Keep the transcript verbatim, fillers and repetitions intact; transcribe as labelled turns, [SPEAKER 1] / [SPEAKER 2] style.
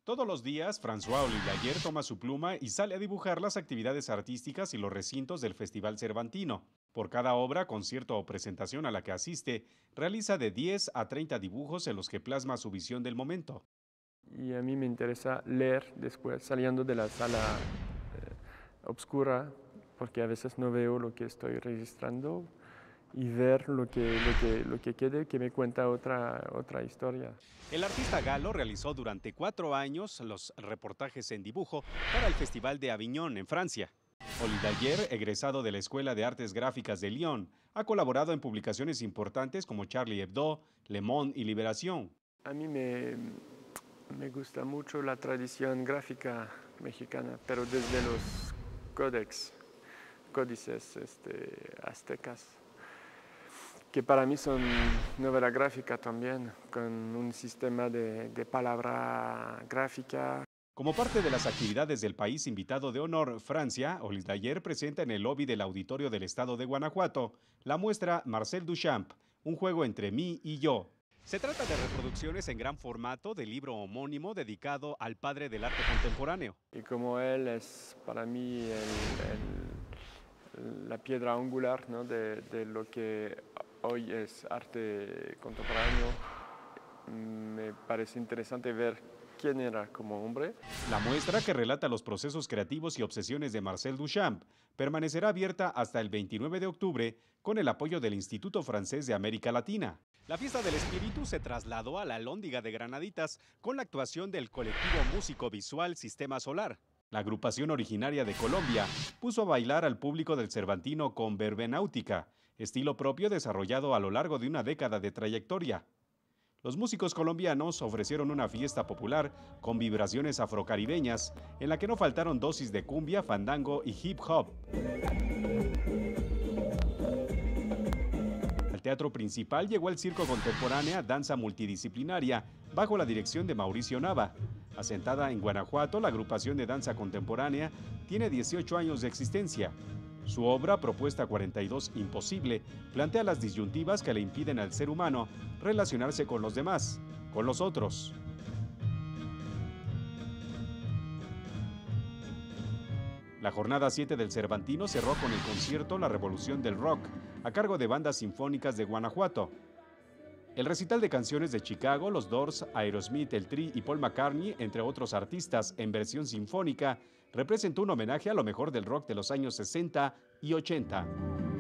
[SPEAKER 1] Todos los días, François Olivier toma su pluma y sale a dibujar las actividades artísticas y los recintos del Festival Cervantino. Por cada obra, concierto o presentación a la que asiste, realiza de diez a treinta dibujos en los que plasma su visión del momento.
[SPEAKER 2] Y a mí me interesa leer después, saliendo de la sala eh, oscura, porque a veces no veo lo que estoy registrando y ver lo que, lo que, lo que quede, que me cuenta otra, otra historia.
[SPEAKER 1] El artista galo realizó durante cuatro años los reportajes en dibujo para el Festival de Aviñón, en Francia. Olivier, egresado de la Escuela de Artes Gráficas de Lyon, ha colaborado en publicaciones importantes como Charlie Hebdo, Le Monde y Liberación.
[SPEAKER 2] A mí me, me gusta mucho la tradición gráfica mexicana, pero desde los códex, códices este, aztecas, que para mí son novela gráfica también, con un sistema de, de palabra gráfica.
[SPEAKER 1] Como parte de las actividades del país invitado de honor, Francia, Olivier presenta en el lobby del Auditorio del Estado de Guanajuato la muestra Marcel Duchamp, un juego entre mí y yo. Se trata de reproducciones en gran formato del libro homónimo dedicado al padre del arte contemporáneo.
[SPEAKER 2] Y como él es para mí el, el, la piedra angular, ¿no? de, de lo que hoy es arte contemporáneo, me parece interesante ver quién era como hombre.
[SPEAKER 1] La muestra, que relata los procesos creativos y obsesiones de Marcel Duchamp, permanecerá abierta hasta el veintinueve de octubre con el apoyo del Instituto Francés de América Latina. La Fiesta del Espíritu se trasladó a la Alhóndiga de Granaditas con la actuación del colectivo músico visual Sistema Solar. La agrupación originaria de Colombia puso a bailar al público del Cervantino con verbenáutica, estilo propio desarrollado a lo largo de una década de trayectoria. Los músicos colombianos ofrecieron una fiesta popular con vibraciones afrocaribeñas, en la que no faltaron dosis de cumbia, fandango y hip hop. Al teatro principal llegó el circo contemporánea Danza Multidisciplinaria, bajo la dirección de Mauricio Nava. Asentada en Guanajuato, la agrupación de danza contemporánea tiene dieciocho años de existencia. Su obra, Propuesta cuarenta y dos Imposible, plantea las disyuntivas que le impiden al ser humano relacionarse con los demás, con los otros. La jornada siete del Cervantino cerró con el concierto La Revolución del Rock, a cargo de bandas sinfónicas de Guanajuato. El recital de canciones de Chicago, los Doors, Aerosmith, el Tri y Paul McCartney, entre otros artistas, en versión sinfónica, representó un homenaje a lo mejor del rock de los años sesenta y ochenta.